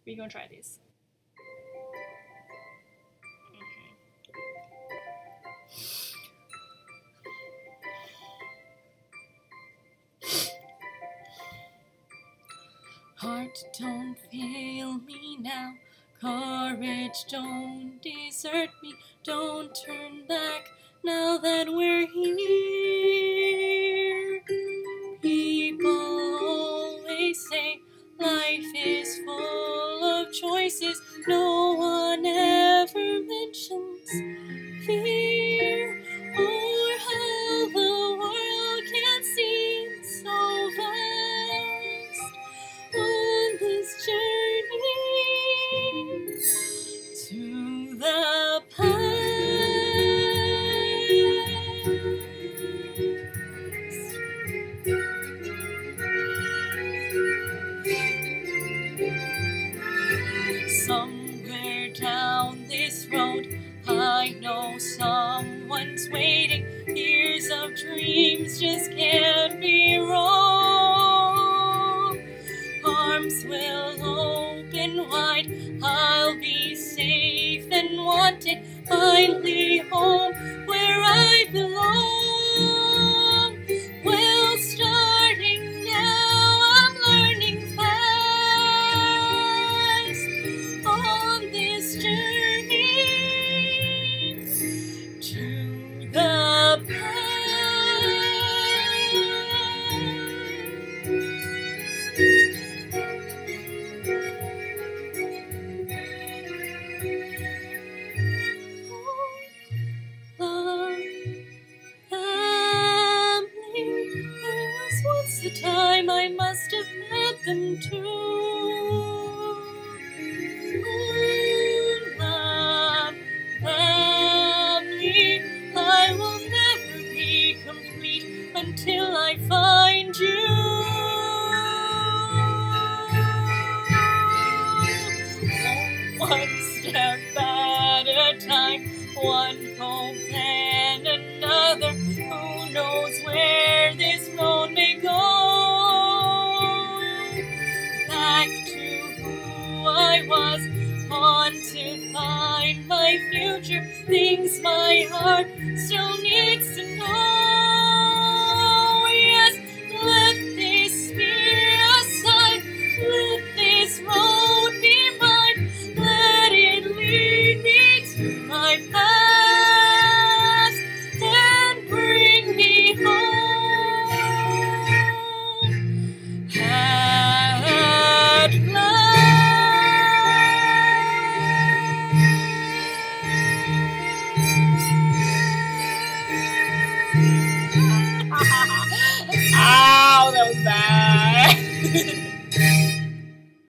We're gonna try this. Heart, don't fail me now. Courage, don't desert me. Don't turn back now that we're here. People always say life is full of choices. No one ever mentions fear, or how the world can seem so vast on this journey to the somewhere down this road, I know someone's waiting. Years of dreams just can't be wrong. Arms will open wide, I'll be safe and wanted. Finally home where I belong. Well, starting now, I'm learning fast on this journey to the the time I must have met them too. Love, family, I will never be complete until I find you. One step at a time, one hope and another. Who knows where this road may go? Back to who I was, on to find my future. Things my heart still needs to know. Yes, let this fear aside, let this road be mine. Let it lead me to my past and bring me home. At last. Ow, that was bad.